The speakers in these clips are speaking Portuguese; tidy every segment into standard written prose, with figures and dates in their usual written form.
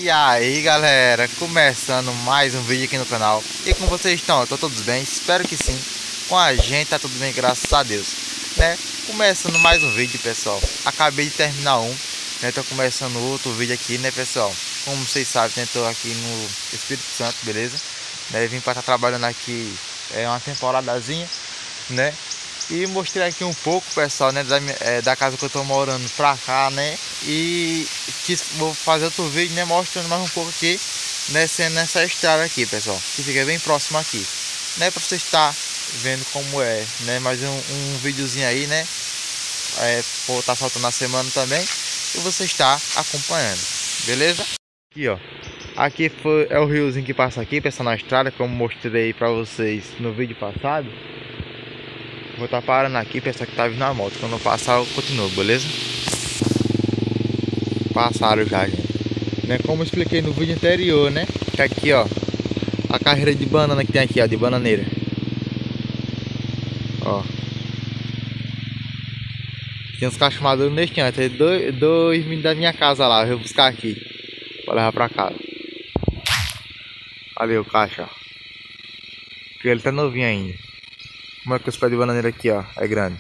E aí galera, começando mais um vídeo aqui no canal. E como vocês estão? Estão todos bem? Espero que sim. Com a gente tá tudo bem, graças a Deus, né? Começando mais um vídeo, pessoal. Acabei de terminar né? Tô começando outro vídeo aqui, né, pessoal? Como vocês sabem, né? Tô aqui no Espírito Santo, beleza? Né? Vim para estar trabalhando aqui uma temporadazinha, né? E mostrei aqui um pouco, pessoal, né, da casa que eu tô morando pra cá, né? E vou fazer outro vídeo, né, mostrando mais um pouco aqui, né, sendo nessa estrada aqui, pessoal, que fica bem próximo aqui, né, pra você estar vendo como é, né, mais um videozinho aí, né, vou estar soltando na semana também, e você está acompanhando, beleza? Aqui, ó, aqui é o riozinho que passa aqui, pessoal, na estrada, como mostrei pra vocês no vídeo passado. Vou estar parando aqui, pessoal, que tá vindo na moto. Quando eu passar, eu continuo, beleza? Passaram já, gente. Né? Como eu expliquei no vídeo anterior, né? Que aqui, ó, a carreira de banana que tem aqui, ó, de bananeira. Ó. Tem uns cachos maduros neste ano. Tem dois meninos da minha casa lá. Eu vou buscar aqui pra levar pra casa. Ali o cacho, ó. Porque ele tá novinho ainda. Como é que os pés de bananeira aqui, ó, é grande.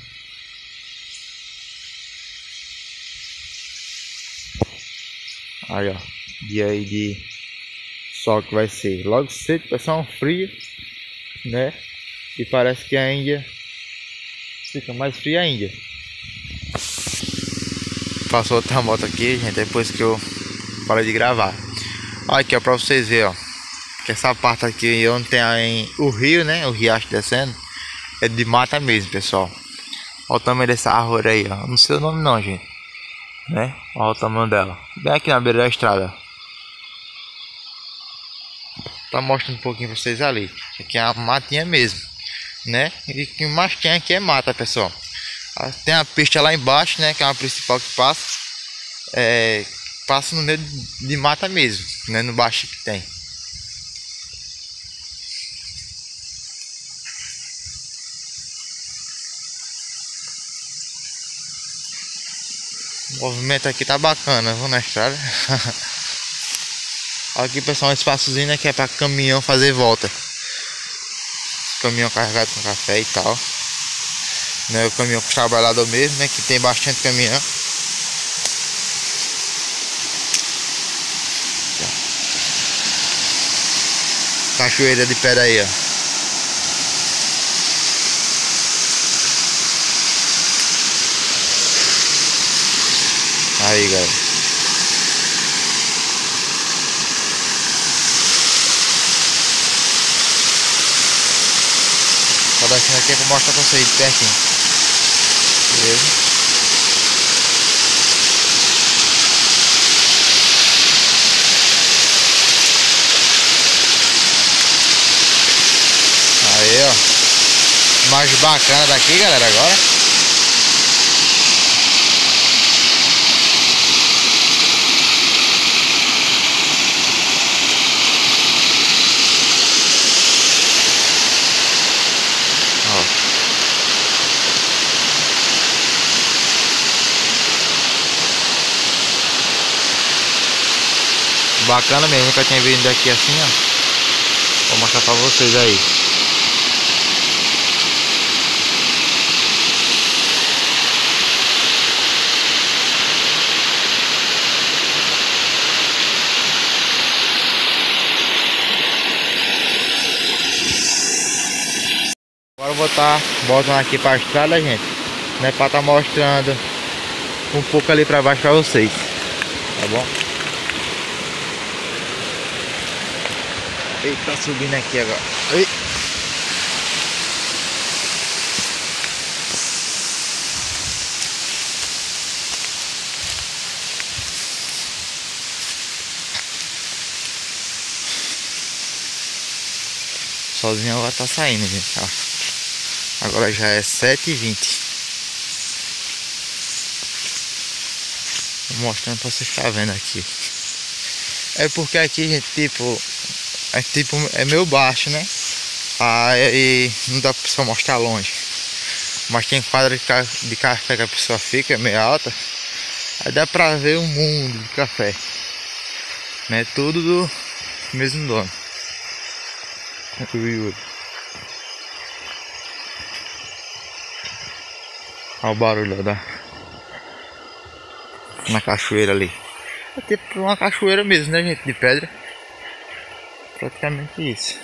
Aí, ó, dia aí de sol que vai ser. Logo cedo vai ser um frio, né? E parece que ainda fica mais frio ainda. Passou outra moto aqui, gente, depois que eu parei de gravar. Olha aqui, ó, pra vocês verem, ó. Que essa parte aqui onde tem o rio, né? O riacho descendo. É de mata mesmo, pessoal. Olha o tamanho dessa árvore aí, ó. Não sei o nome não, gente, né? Olha o tamanho dela. Bem aqui na beira da estrada. Tá mostrando um pouquinho pra vocês ali. Aqui é a matinha mesmo, né? E o que mais tem aqui é mata, pessoal. Tem a pista lá embaixo, né? Que é a principal que passa. Passa no meio de mata mesmo, né? No baixo que tem. O movimento aqui tá bacana, vou na estrada. Aqui, pessoal, um espaçozinho, né, que é para caminhão fazer volta. Caminhão carregado com café e tal, né? O caminhão com os trabalhadores mesmo, né, que tem bastante caminhão. Cachoeira de pedra aí, ó. Aí, galera. Vou descendo aqui pra mostrar pra vocês de pertinho. Beleza? Aí, ó. Mais bacana daqui, galera, agora. Bacana mesmo, nunca tinha vindo daqui assim, ó. Vou mostrar pra vocês aí. Agora eu vou estar voltando aqui pra estrada, gente, né? Pra estar mostrando um pouco ali pra baixo pra vocês, tá bom? Eita, tá subindo aqui agora. Ei. Sozinho agora tá saindo, gente, ó. Agora já é 7h20. Vou mostrando pra vocês estarem vendo aqui. É porque aqui, gente, é meio baixo, né? Aí não dá pra pessoa mostrar longe. Mas tem quadra de café que a pessoa fica, é meio alta. Aí dá pra ver um mundo de café. né? Tudo do mesmo dono. O Yuri. Olha o barulho na cachoeira ali. É tipo uma cachoeira mesmo, né, gente? De pedra. Praticamente isso.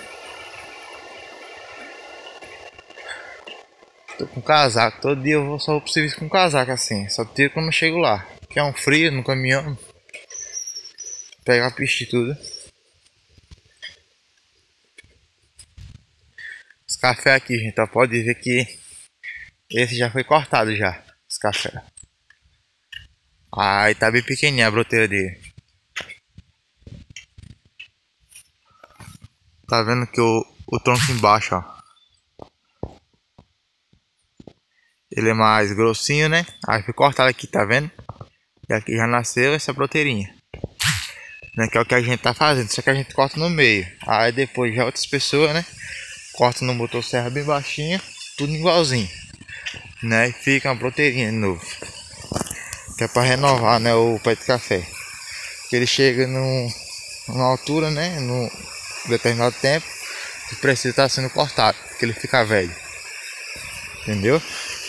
Tô com casaco. Todo dia eu só vou pro serviço com casaco assim. Só tiro quando eu chego lá. Que é um frio no caminhão. Pegar a pista e tudo. Os cafés aqui, gente, ó, pode ver que esse já foi cortado já. Os cafés. Aí tá bem pequenininha a broteira dele. Tá vendo que o tronco embaixo, ó. Ele é mais grossinho, né? Aí foi cortado aqui, tá vendo? E aqui já nasceu essa broteirinha. Né? Que é o que a gente tá fazendo, só que a gente corta no meio. Aí depois já outras pessoas, né? Corta no motosserra bem baixinho, tudo igualzinho. Né? E fica uma broteirinha de novo. Que é pra renovar, né? O pé de café. Que ele chega numa altura, né? Num determinado tempo. Que precisa estar sendo cortado. Porque ele fica velho. Entendeu?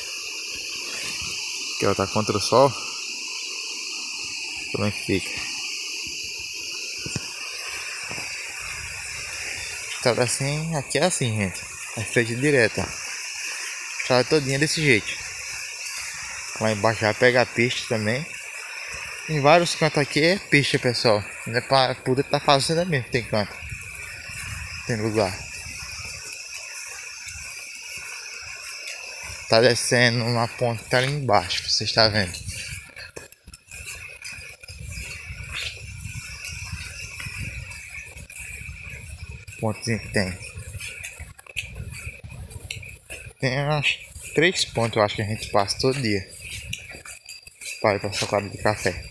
Que ó, tá contra o sol. Como é que fica? Estrada assim, aqui é assim, gente. É feito direto, ó. Estrada todinha desse jeito. Lá embaixo já pega a pista também. Em vários cantos aqui é pista, pessoal. Não é pra poder estar fazendo mesmo, tem canto. Tem lugar. Tá descendo uma ponte que tá ali embaixo, você está vendo. Pontezinho que tem. Tem umas 3 pontos, eu acho que a gente passa todo dia. Para ir pra socada de café.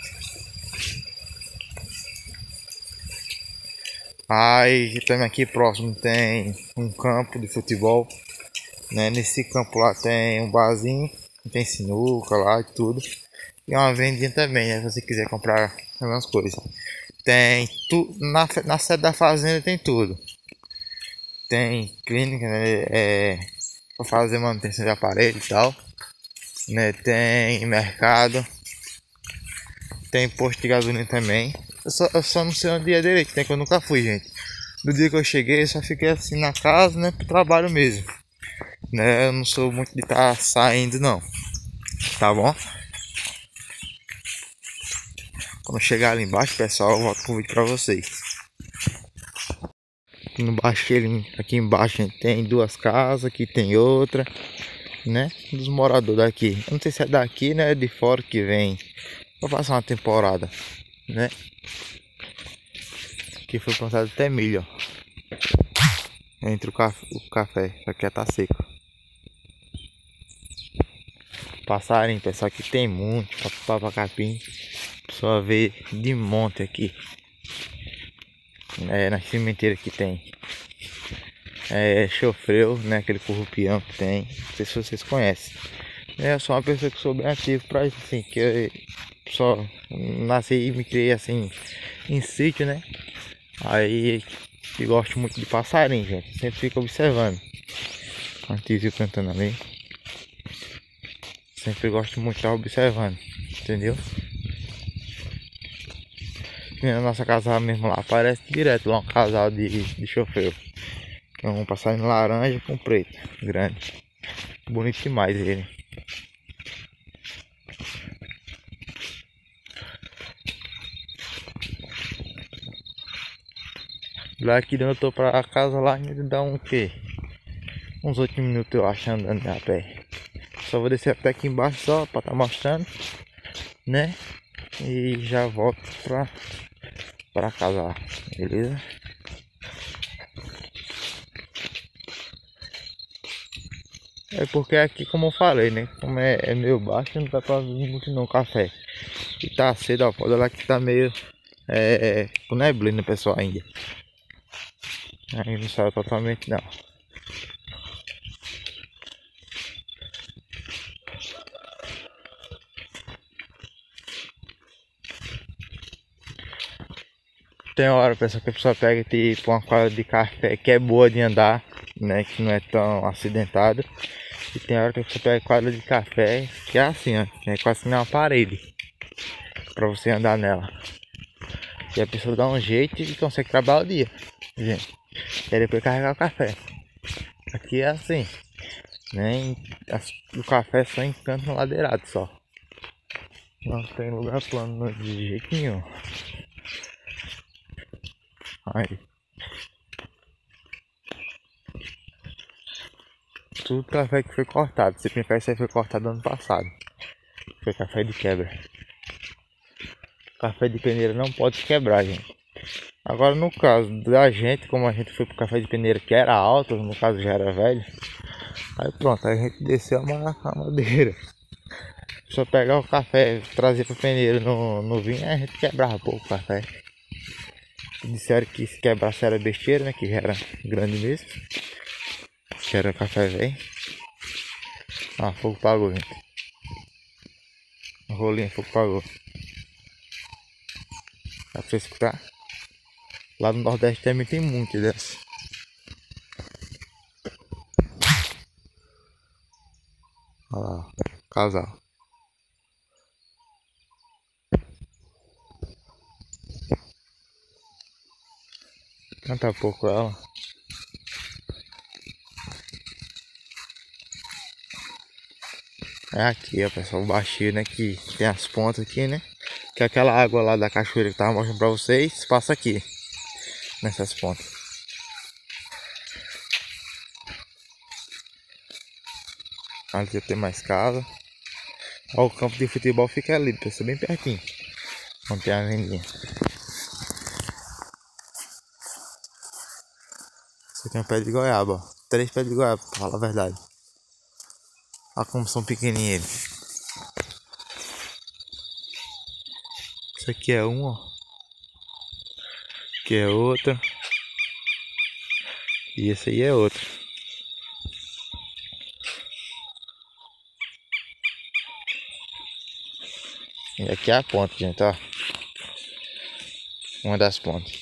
Aí também aqui próximo tem um campo de futebol. Né? Nesse campo lá tem um barzinho, tem sinuca lá e tudo. E uma vendinha também, né? Se você quiser comprar algumas coisas. Tem tudo, na sede da fazenda tem tudo. Tem clínica, né? Pra fazer manutenção de aparelho e tal. Né? Tem mercado. Tem posto de gasolina também. Eu só não sei onde é direito, né? Que eu nunca fui, gente. Do dia que eu cheguei, eu só fiquei assim na casa, né? Pro trabalho mesmo. Né? Eu não sou muito de estar saindo, não. Tá bom? Quando chegar ali embaixo, pessoal, eu volto com o vídeo pra vocês. Aqui embaixo, gente, tem 2 casas, aqui tem outra, né? Dos moradores daqui. Eu não sei se é daqui, né? É de fora que vem pra passar uma temporada, né? Aqui foi plantado até milho, ó. Entre o café, aqui tá seco. Passarinho, pessoal, aqui tem muito papacapim. Só ver de monte aqui. Na cimenteira que tem. Chofreu, né? Aquele currupião que tem. Não sei se vocês conhecem. Eu sou uma pessoa que sou bem ativo pra isso, assim. Que eu só nasci e me criei assim em sítio, né? Aí eu gosto muito de passarinho, gente. Sempre fico observando. Antes eu cantando ali. Sempre gosto muito de estar observando. Entendeu? Na nossa casa mesmo lá aparece direto lá um casal de chofreu. É um passarinho laranja com preto, grande. Bonito demais ele. Lá aqui de onde eu tô pra casa lá ainda dá um quê? Uns 8 minutos eu acho andando a pé. Só vou descer até aqui embaixo só pra tá mostrando, né? E já volto pra casa lá, beleza? É porque aqui, como eu falei, né? Como é meio baixo, não dá pra ver muito não café. E tá cedo, ó, pode olhar que tá meio com neblina, pessoal, ainda. Aí não saiu totalmente não. Tem hora, pessoal, que a pessoa pega tipo uma quadra de café que é boa de andar, né? Que não é tão acidentada. E tem hora que a pessoa pega quadra de café que é assim, ó. Que é quase que nem uma parede pra você andar nela. E a pessoa dá um jeito e consegue trabalhar o dia, gente. E aí depois carregar o café. Aqui é assim, né? O café só em canto ladeirado só. Não tem lugar plano de jeito nenhum. Aí. Tudo café que foi cortado. Se brincar, isso aí foi cortado ano passado. Foi café de quebra. Café de peneira não pode quebrar, gente. Agora no caso da gente, como a gente foi pro café de peneira que era alto, no caso já era velho. Aí pronto, a gente desceu a madeira. Só pegar o café, trazer pro peneiro no vinho, aí a gente quebrava pouco o café. Disseram que se quebrasse era besteira, né? Que já era grande mesmo. Que era café velho. Ah, fogo pagou, gente. O rolinho, fogo pagou. Dá pra você escutar? Lá no Nordeste também tem muito dessa. Olha lá, casal. Canta pouco ela. É aqui, ó, pessoal, o baixio, né? Que tem as pontas aqui, né? Que aquela água lá da cachoeira que eu tava mostrando pra vocês, passa aqui. Nessas pontas. Ali já tem mais casa. Ó, o campo de futebol fica ali, pessoal, bem pertinho. Onde tem a vendinha. Isso aqui é um pé de goiaba, ó. 3 pés de goiaba, pra falar a verdade. Olha como são pequenininhos eles. Isso aqui é um, ó. Aqui é outro. E esse aí é outro. E aqui é a ponta, gente, ó. Uma das pontas.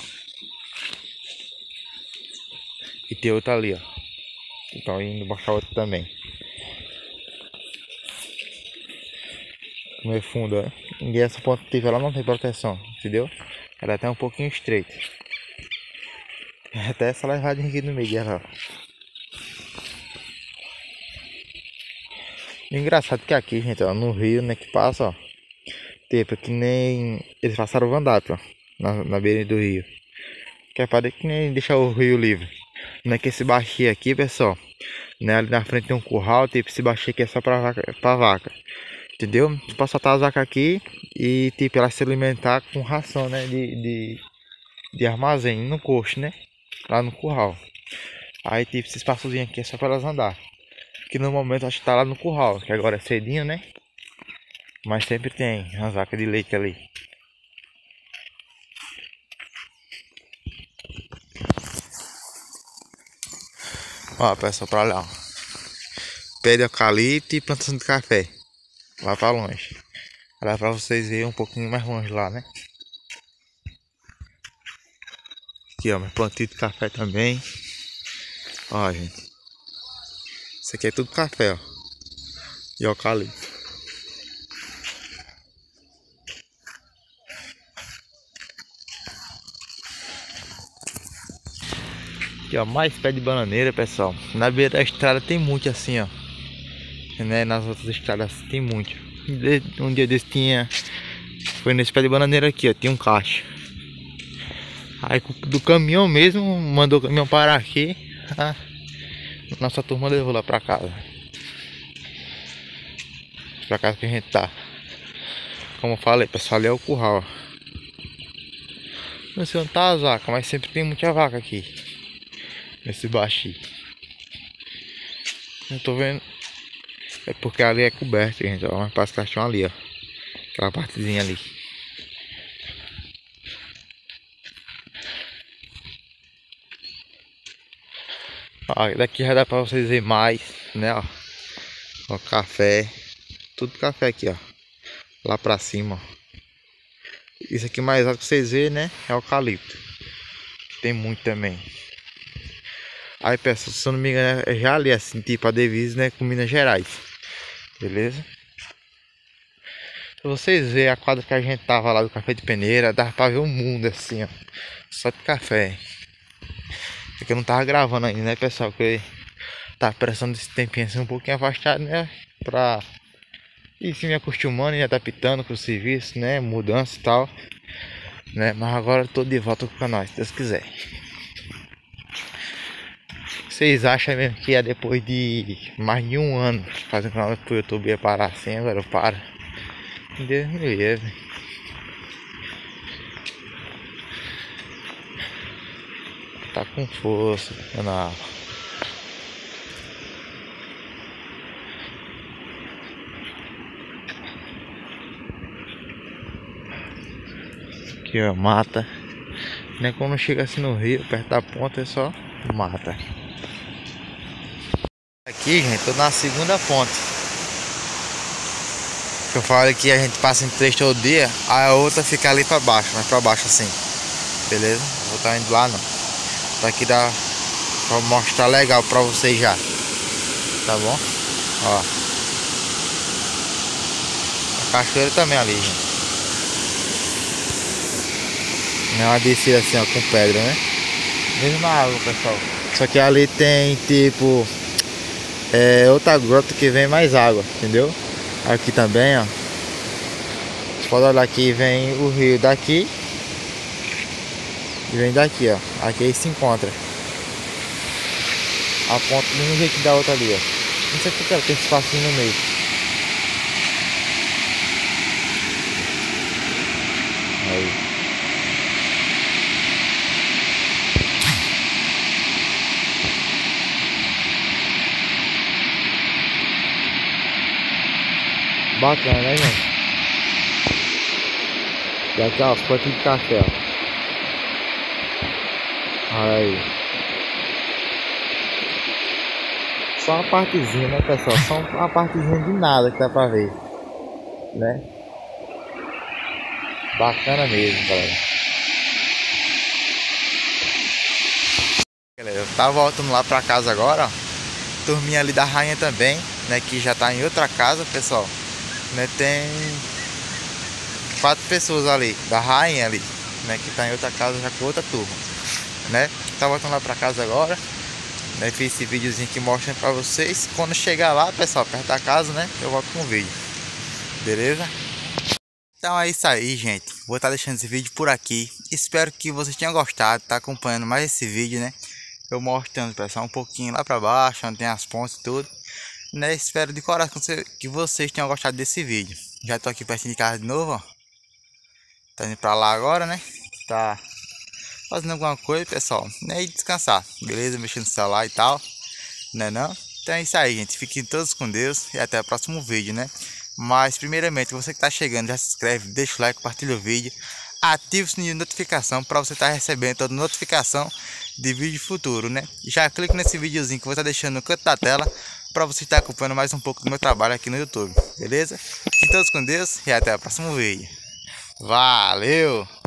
E tem outra ali, ó. Então indo baixar outra também. Como é fundo, ó. E essa ponta que ela não tem proteção, entendeu? Ela é até um pouquinho estreita. Até essa levadinha aqui no meio dela, ó. Engraçado que aqui, gente, ó, no rio, né, que passa, ó. Tipo, que nem eles passaram o Vandap, ó. Na beira do rio. Que é para que nem deixar o rio livre. Não é que esse baixinho aqui, pessoal, né, ali na frente tem um curral, tipo, esse baixinho aqui é só pra vaca. Entendeu? Pra soltar as vacas aqui e tipo, elas se alimentar com ração, né, de armazém no coxo, né, lá no curral. Aí tipo, esse espaçozinho aqui é só para elas andar. Que no momento acho que tá lá no curral, que agora é cedinho, né? Mas sempre tem as vacas de leite ali. Ó, pessoal, pra lá, ó. Pé de eucalipto e plantação de café. Lá pra longe. Lá pra vocês verem um pouquinho mais longe lá, né? Aqui, ó, plantio de café também. Ó, gente. Isso aqui é tudo café, ó. E eucalipto. Aqui, ó, mais pé de bananeira, pessoal. Na beira da estrada tem muito assim, ó. Né? Nas outras estradas tem muito. Um dia desse tinha... Foi nesse pé de bananeira aqui, ó. Tinha um caixa. Aí do caminhão mesmo, mandou o caminhão parar aqui. A nossa turma levou lá pra casa. Pra casa que a gente tá. Como eu falei, pessoal, ali é o curral, ó. Não sei onde tá as vacas, mas sempre tem muita vaca aqui. Nesse baixinho. Eu tô vendo. É porque ali é coberto, gente, ó. Mas parece que elas estão ali, ó. Aquela partezinha ali. Ó, daqui já dá pra vocês verem mais, né, ó. Ó, café. Tudo café aqui, ó. Lá pra cima, ó. Isso aqui mais alto que vocês verem, né? É eucalipto. Tem muito também. Aí, pessoal, se eu não me engano, é já ali assim, tipo a divisa, né? Com Minas Gerais. Beleza? Se vocês verem a quadra que a gente tava lá do café de peneira, dava pra ver o mundo assim, ó. Só de café. Porque eu não tava gravando ainda, né, pessoal? Porque tava prestando esse tempinho assim um pouquinho afastado, né? Pra ir se me acostumando e adaptando com o serviço, né? Mudança e tal. Né? Mas agora eu tô de volta com o canal, se Deus quiser. Vocês acham mesmo que é depois de mais de um ano fazendo canal pro YouTube ia parar assim? Agora eu paro. Deus me livre. Tá com força o canal. Aqui ó, mata. Né, quando chega assim no rio, perto da ponta, é só mata. Aqui, gente, tô na segunda ponte. Que eu falei que a gente passa em 3 todo dia, a outra fica ali pra baixo, mas pra baixo assim. Beleza? Não vou estar indo lá não. Tá aqui dá pra mostrar legal pra vocês já. Tá bom? Ó. A cachoeira também ali, gente. É uma descida assim, ó, com pedra, né? Mesmo na água, pessoal. Só que ali tem tipo outra grota que vem mais água, entendeu? Aqui também, ó. Você pode olhar aqui, vem o rio daqui e vem daqui, ó. Aqui aí se encontra a ponta do mesmo jeito da outra ali, ó. Não sei porque tem esse espacinho no meio. Aí. Bacana, né, gente? E aqui, ó, planta de café, ó. Aí. Só uma partezinha, né, pessoal? Só uma partezinha de nada que dá pra ver, né? Bacana mesmo, galera. Galera, eu tava voltando lá pra casa agora, ó. Turminha ali da rainha também, né? Que já tá em outra casa, pessoal. Né, tem 4 pessoas ali, da rainha ali, né, que tá em outra casa já com outra turma, né? Tá voltando lá pra casa agora, né? Fiz esse videozinho aqui mostrando pra vocês. Quando chegar lá, pessoal, perto da casa, né, eu volto com o vídeo, beleza? Então é isso aí, gente. Vou estar deixando esse vídeo por aqui. Espero que vocês tenham gostado, tá acompanhando mais esse vídeo, né? Eu mostrando, pessoal, um pouquinho lá pra baixo, onde tem as pontes e tudo. Né, espero de coração que vocês tenham gostado desse vídeo. Já tô aqui pertinho de casa de novo, ó. Tá indo pra lá agora, né? Tá fazendo alguma coisa, pessoal, né? E descansar, beleza? Mexendo no celular e tal, né não? Então é isso aí, gente. Fiquem todos com Deus e até o próximo vídeo, né? Mas primeiramente, você que tá chegando, já se inscreve, deixa o like, compartilha o vídeo, ativa o sininho de notificação para você estar recebendo toda notificação de vídeo futuro, né? Já clica nesse videozinho que eu vou estar deixando no canto da tela para você estar acompanhando mais um pouco do meu trabalho aqui no YouTube, beleza? Fiquem todos com Deus e até o próximo vídeo. Valeu!